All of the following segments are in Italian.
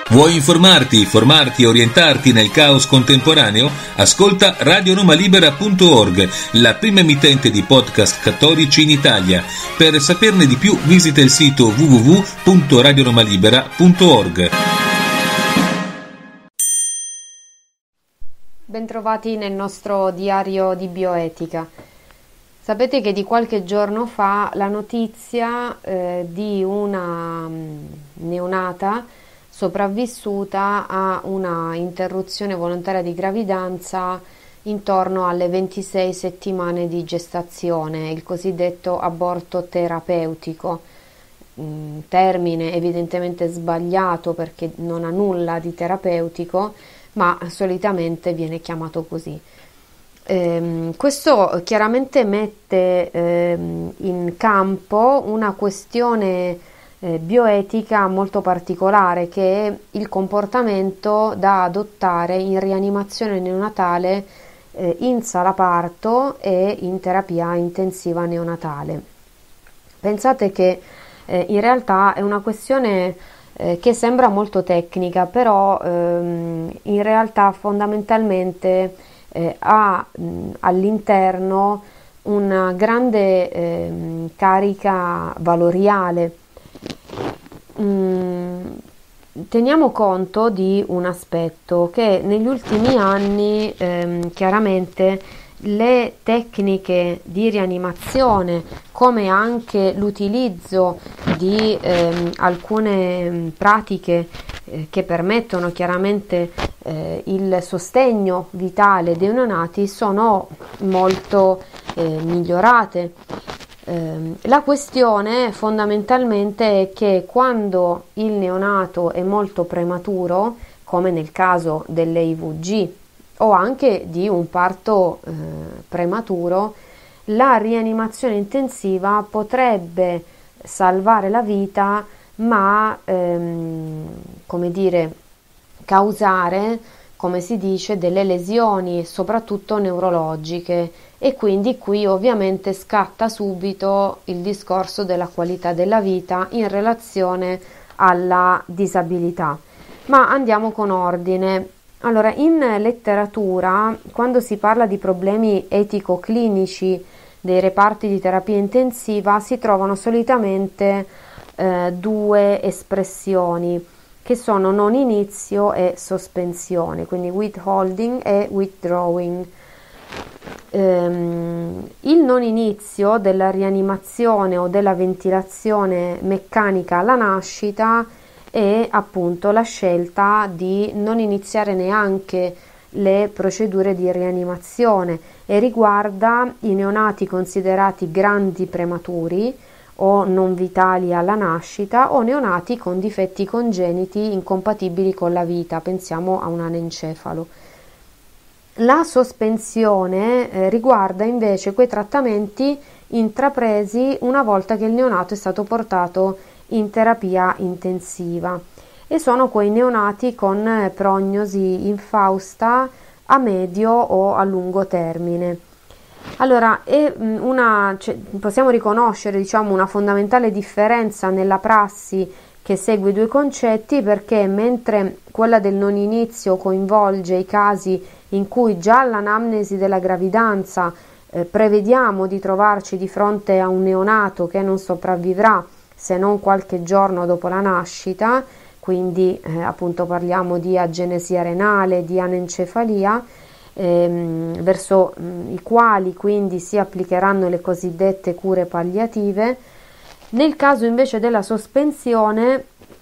Vuoi informarti, formarti e orientarti nel caos contemporaneo? Ascolta radionomalibera.org, la prima emittente di podcast cattolici in Italia. Per saperne di più visita il sito www.radionomalibera.org. Bentrovati nel nostro diario di bioetica. Sapete che di qualche giorno fa la notizia di una neonata sopravvissuta a una interruzione volontaria di gravidanza intorno alle 26 settimane di gestazione, il cosiddetto aborto terapeutico, termine evidentemente sbagliato perché non ha nulla di terapeutico, ma solitamente viene chiamato così. Questo chiaramente mette in campo una questione bioetica molto particolare, che è il comportamento da adottare in rianimazione neonatale, in sala parto e in terapia intensiva neonatale. Pensate che in realtà è una questione che sembra molto tecnica, però in realtà fondamentalmente ha all'interno una grande carica valoriale. Teniamo conto di un aspetto, che negli ultimi anni chiaramente le tecniche di rianimazione, come anche l'utilizzo di alcune pratiche che permettono chiaramente il sostegno vitale dei neonati, sono molto migliorate. La questione fondamentalmente è che quando il neonato è molto prematuro, come nel caso dell'EIVG o anche di un parto prematuro, la rianimazione intensiva potrebbe salvare la vita, ma come dire, causare, come si dice, delle lesioni soprattutto neurologiche, e quindi qui ovviamente scatta subito il discorso della qualità della vita in relazione alla disabilità. Ma andiamo con ordine. Allora, in letteratura, quando si parla di problemi etico-clinici dei reparti di terapia intensiva, si trovano solitamente due espressioni, che sono non inizio e sospensione, quindi withholding e withdrawing. Il non inizio della rianimazione o della ventilazione meccanica alla nascita è appunto la scelta di non iniziare neanche le procedure di rianimazione, e riguarda i neonati considerati grandi prematuri o non vitali alla nascita, o neonati con difetti congeniti incompatibili con la vita, pensiamo a un anencefalo. La sospensione riguarda invece quei trattamenti intrapresi una volta che il neonato è stato portato in terapia intensiva, e sono quei neonati con prognosi infausta a medio o a lungo termine. Allora, possiamo riconoscere, diciamo, una fondamentale differenza nella prassi che segue i due concetti, perché mentre quella del non inizio coinvolge i casi in cui già all'anamnesi della gravidanza prevediamo di trovarci di fronte a un neonato che non sopravvivrà se non qualche giorno dopo la nascita, quindi appunto parliamo di agenesia renale, di anencefalia, verso i quali quindi si applicheranno le cosiddette cure palliative. Nel caso invece della sospensione,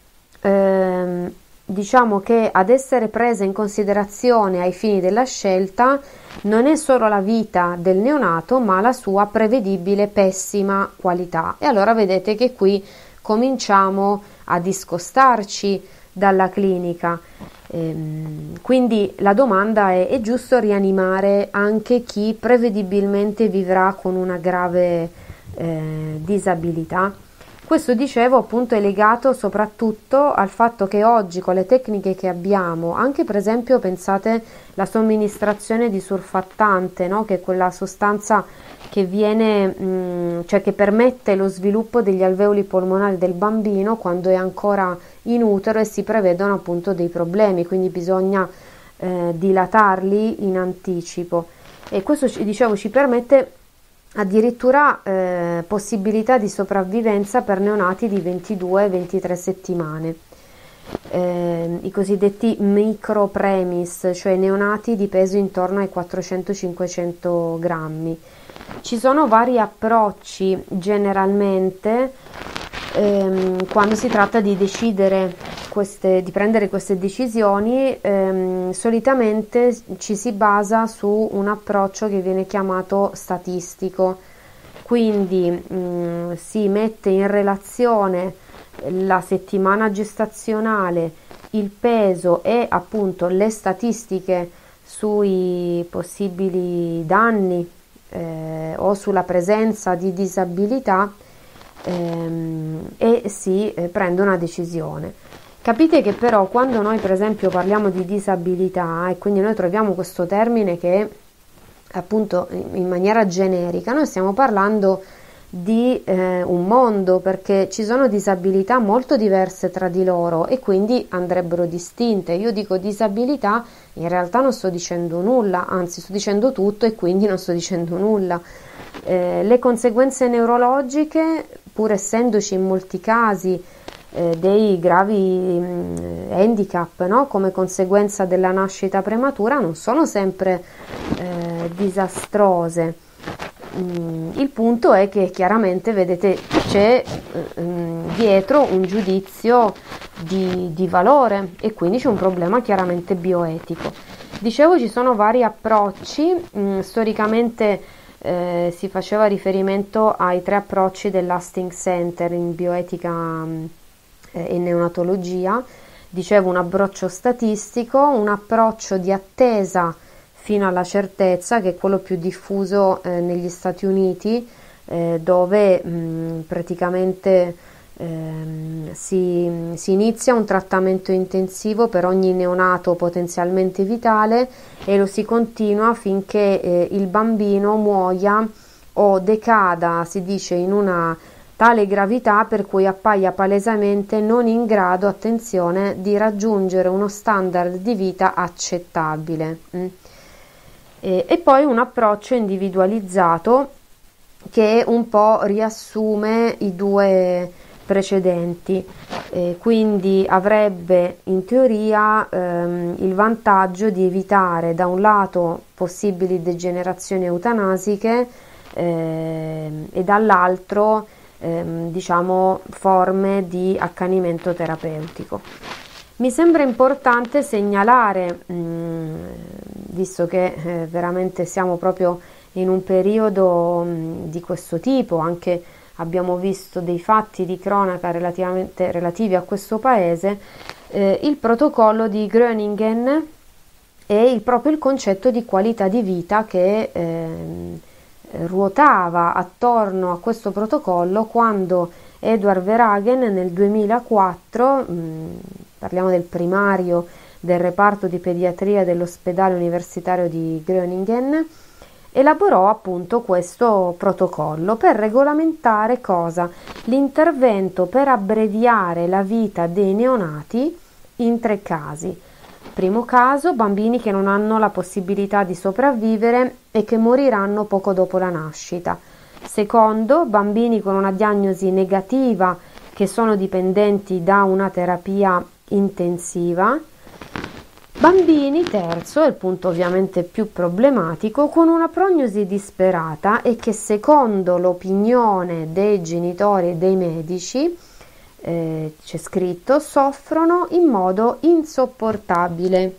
diciamo che ad essere presa in considerazione ai fini della scelta non è solo la vita del neonato, ma la sua prevedibile pessima qualità. E allora vedete che qui cominciamo a discostarci dalla clinica. Quindi la domanda è giusto rianimare anche chi prevedibilmente vivrà con una grave disabilità? Questo, dicevo, appunto è legato soprattutto al fatto che oggi, con le tecniche che abbiamo, anche per esempio pensate la somministrazione di surfattante, no? Che è quella sostanza cioè che permette lo sviluppo degli alveoli polmonari del bambino quando è ancora in utero, e si prevedono appunto dei problemi, quindi bisogna dilatarli in anticipo, e questo ci permette addirittura possibilità di sopravvivenza per neonati di 22-23 settimane, i cosiddetti micropremis, cioè neonati di peso intorno ai 400-500 grammi. Ci sono vari approcci generalmente quando si tratta di di prendere queste decisioni. Solitamente ci si basa su un approccio che viene chiamato statistico, quindi si mette in relazione la settimana gestazionale, il peso e appunto le statistiche sui possibili danni o sulla presenza di disabilità, e si prende una decisione. Capite che però quando noi per esempio parliamo di disabilità, e quindi noi troviamo questo termine che appunto in maniera generica, noi stiamo parlando di un mondo, perché ci sono disabilità molto diverse tra di loro e quindi andrebbero distinte. Io dico disabilità, in realtà non sto dicendo nulla, anzi sto dicendo tutto e quindi non sto dicendo nulla. Le conseguenze neurologiche, pur essendoci in molti casi dei gravi handicap, no? Come conseguenza della nascita prematura, non sono sempre disastrose. Il punto è che chiaramente, vedete, c'è dietro un giudizio di valore, e quindi c'è un problema chiaramente bioetico. Dicevo, ci sono vari approcci. Storicamente si faceva riferimento ai 3 approcci dell'Hastings Center in bioetica e neonatologia. Dicevo, un approccio statistico, un approccio di attesa fino alla certezza, che è quello più diffuso negli Stati Uniti, dove praticamente si inizia un trattamento intensivo per ogni neonato potenzialmente vitale, e lo si continua finché il bambino muoia o decada, si dice, in una tale gravità per cui appaia palesemente non in grado, attenzione, di raggiungere uno standard di vita accettabile. E poi un approccio individualizzato che un po' riassume i 2 precedenti, quindi avrebbe in teoria il vantaggio di evitare da un lato possibili degenerazioni eutanasiche e dall'altro diciamo forme di accanimento terapeutico. Mi sembra importante segnalare, visto che veramente siamo proprio in un periodo di questo tipo, anche abbiamo visto dei fatti di cronaca relativi a questo paese, il protocollo di Groningen e proprio il concetto di qualità di vita che ruotava attorno a questo protocollo quando Edward Verhagen nel 2004, parliamo del primario del reparto di pediatria dell'ospedale universitario di Groningen, elaborò appunto questo protocollo per regolamentare cosa? L'intervento per abbreviare la vita dei neonati in 3 casi. Primo caso, bambini che non hanno la possibilità di sopravvivere e che moriranno poco dopo la nascita. Secondo, bambini con una diagnosi negativa che sono dipendenti da una terapia intensiva. Bambini, terzo, è il punto ovviamente più problematico, con una prognosi disperata e che secondo l'opinione dei genitori e dei medici, c'è scritto, soffrono in modo insopportabile.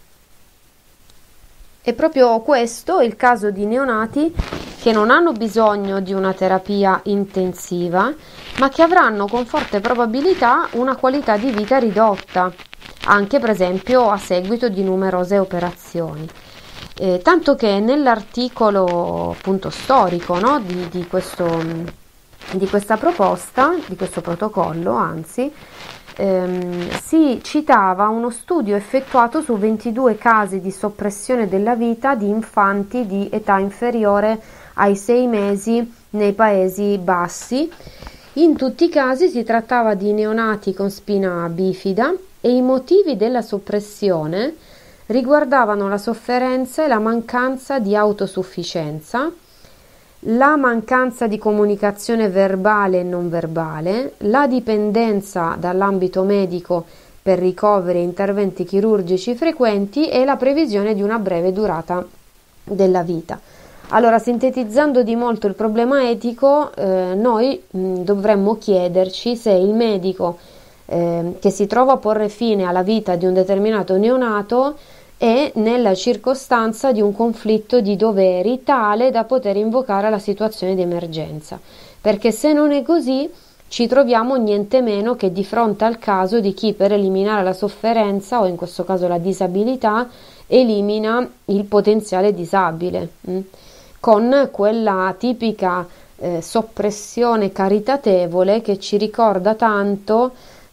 È proprio questo il caso di neonati che non hanno bisogno di una terapia intensiva, ma che avranno con forte probabilità una qualità di vita ridotta, anche per esempio a seguito di numerose operazioni. Tanto che nell'articolo appunto storico, no, di questa proposta, di questo protocollo, anzi, si citava uno studio effettuato su 22 casi di soppressione della vita di infanti di età inferiore ai 6 mesi nei Paesi Bassi. In tutti i casi si trattava di neonati con spina bifida e i motivi della soppressione riguardavano la sofferenza e la mancanza di autosufficienza, la mancanza di comunicazione verbale e non verbale, la dipendenza dall'ambito medico per ricoveri e interventi chirurgici frequenti e la previsione di una breve durata della vita. Allora, sintetizzando di molto il problema etico, noi dovremmo chiederci se il medico che si trova a porre fine alla vita di un determinato neonato è nella circostanza di un conflitto di doveri tale da poter invocare la situazione di emergenza, perché se non è così ci troviamo niente meno che di fronte al caso di chi per eliminare la sofferenza o in questo caso la disabilità elimina il potenziale disabile, con quella tipica soppressione caritatevole che ci ricorda tanto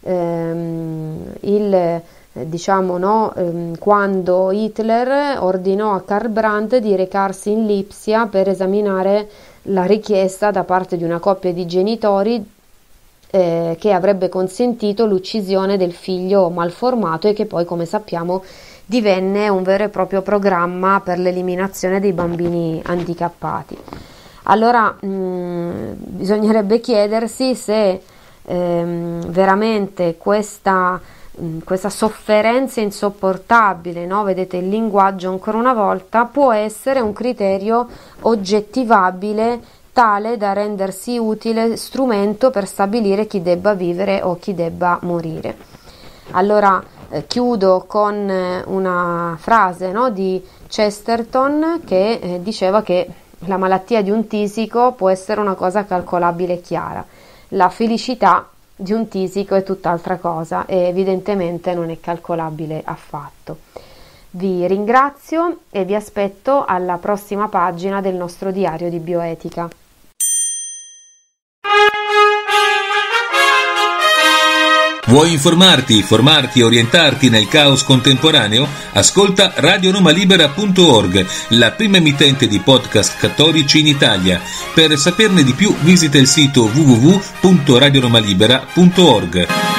quando Hitler ordinò a Karl Brandt di recarsi in Lipsia per esaminare la richiesta da parte di una coppia di genitori che avrebbe consentito l'uccisione del figlio malformato e che poi, come sappiamo, divenne un vero e proprio programma per l'eliminazione dei bambini handicappati. Allora bisognerebbe chiedersi se veramente questa sofferenza insopportabile, no? Vedete il linguaggio ancora una volta, può essere un criterio oggettivabile tale da rendersi utile strumento per stabilire chi debba vivere o chi debba morire. Allora chiudo con una frase, no, di Chesterton che diceva che la malattia di un tisico può essere una cosa calcolabile e chiara, la felicità di un tisico è tutt'altra cosa e evidentemente non è calcolabile affatto. Vi ringrazio e vi aspetto alla prossima pagina del nostro diario di bioetica. Vuoi informarti, formarti e orientarti nel caos contemporaneo? Ascolta radionomalibera.org, la prima emittente di podcast cattolici in Italia. Per saperne di più visita il sito www.radionomalibera.org.